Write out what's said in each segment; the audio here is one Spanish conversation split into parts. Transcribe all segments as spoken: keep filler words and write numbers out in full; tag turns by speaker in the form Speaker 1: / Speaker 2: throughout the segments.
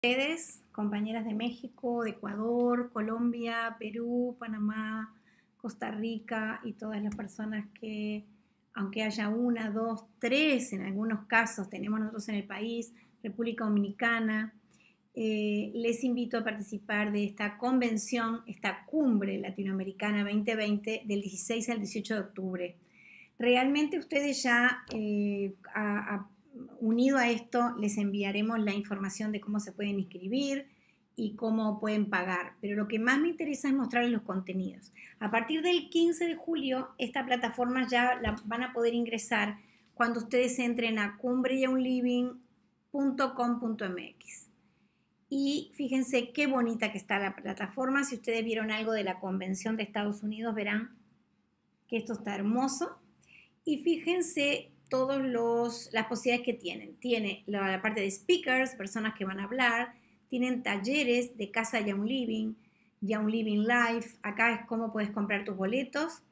Speaker 1: Ustedes, compañeras de México, de Ecuador, Colombia, Perú, Panamá, Costa Rica y todas las personas que, aunque haya una, dos, tres, en algunos casos tenemos nosotros en el país, República Dominicana, eh, les invito a participar de esta convención, esta cumbre latinoamericana veinte veinte del dieciséis al dieciocho de octubre. Realmente ustedes ya eh, a, a unido a esto, les enviaremos la información de cómo se pueden inscribir y cómo pueden pagar. Pero lo que más me interesa es mostrarles los contenidos. A partir del quince de julio, esta plataforma ya la van a poder ingresar cuando ustedes entren a cumbre y un living punto com punto m x. Y fíjense qué bonita que está la plataforma. Si ustedes vieron algo de la convención de Estados Unidos, verán que esto está hermoso. Y fíjense todas las posibilidades que tienen. Tiene la, la parte de speakers, personas que van a hablar, tienen talleres de Casa Ya un Living, Ya un Living Live, acá es cómo puedes comprar tus boletos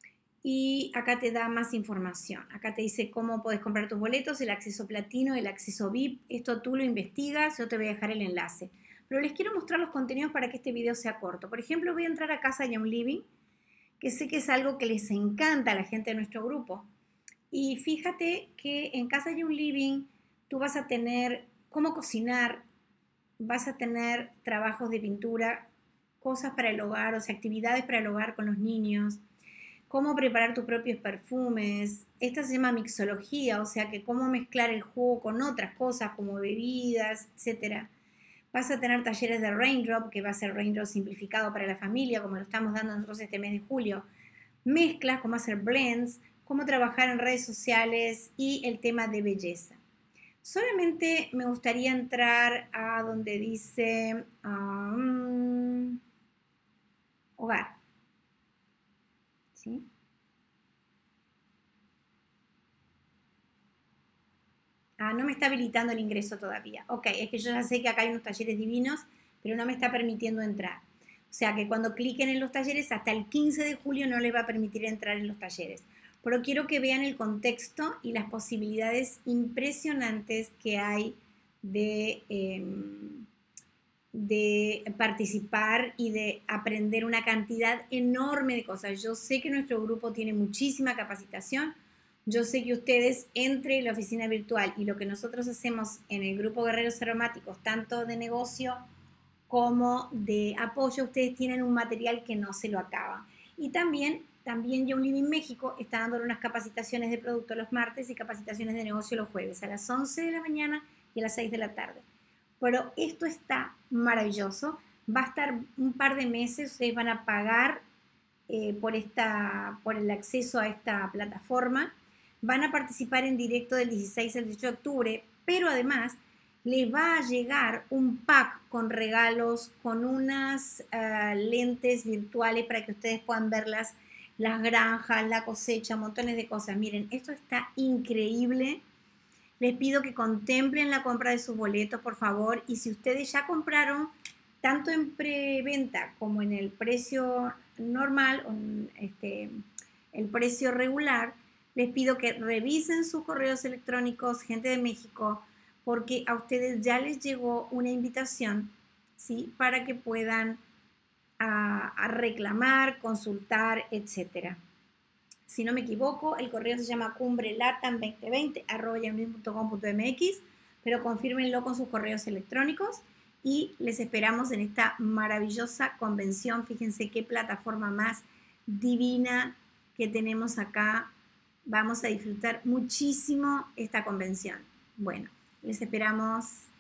Speaker 1: y acá te da más información. Acá te dice cómo puedes comprar tus boletos, el acceso platino, el acceso V I P, esto tú lo investigas, yo te voy a dejar el enlace. Pero les quiero mostrar los contenidos para que este video sea corto. Por ejemplo, voy a entrar a Casa Ya un Living, que sé que es algo que les encanta a la gente de nuestro grupo. Y fíjate que en Casa Ya un Living tú vas a tener cómo cocinar, vas a tener trabajos de pintura, cosas para el hogar, o sea, actividades para el hogar con los niños, cómo preparar tus propios perfumes. Esta se llama mixología, o sea, que cómo mezclar el jugo con otras cosas como bebidas, etcétera. Vas a tener talleres de Raindrop, que va a ser Raindrop simplificado para la familia, como lo estamos dando nosotros este mes de julio. Mezclas, cómo hacer blends, cómo trabajar en redes sociales y el tema de belleza. Solamente me gustaría entrar a donde dice um, hogar. ¿Sí? Ah, no me está habilitando el ingreso todavía. Ok, es que yo ya sé que acá hay unos talleres divinos, pero no me está permitiendo entrar. O sea que cuando cliquen en los talleres, hasta el quince de julio no les va a permitir entrar en los talleres. Pero quiero que vean el contexto y las posibilidades impresionantes que hay de, eh, de participar y de aprender una cantidad enorme de cosas. Yo sé que nuestro grupo tiene muchísima capacitación. Yo sé que ustedes, entre la oficina virtual y lo que nosotros hacemos en el grupo Guerreros Aromáticos, tanto de negocio como de apoyo, ustedes tienen un material que no se lo acaba. Y también, también Ya un Living México está dando unas capacitaciones de producto los martes y capacitaciones de negocio los jueves a las once de la mañana y a las seis de la tarde. Pero esto está maravilloso. Va a estar un par de meses, ustedes van a pagar eh, por, esta, por el acceso a esta plataforma. Van a participar en directo del dieciséis al dieciocho de octubre, pero además les va a llegar un pack con regalos, con unas uh, lentes virtuales para que ustedes puedan ver las, las granjas, la cosecha, montones de cosas. Miren, esto está increíble. Les pido que contemplen la compra de sus boletos, por favor. Y si ustedes ya compraron, tanto en preventa como en el precio normal, o en este, el precio regular, les pido que revisen sus correos electrónicos, gente de México, porque a ustedes ya les llegó una invitación, ¿sí? Para que puedan a, a reclamar, consultar, etcétera. Si no me equivoco, el correo se llama cumbrelatam veinte veinte arroba yahoo punto com punto m x, pero confírmenlo con sus correos electrónicos y les esperamos en esta maravillosa convención. Fíjense qué plataforma más divina que tenemos acá. Vamos a disfrutar muchísimo esta convención. Bueno, les esperamos.